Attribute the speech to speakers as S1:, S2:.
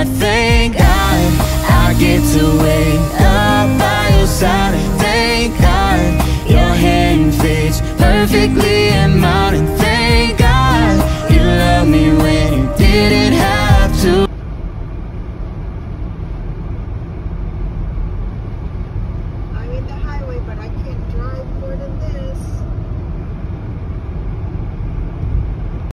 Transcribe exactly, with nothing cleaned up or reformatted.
S1: I thank God I get to wake up by your side.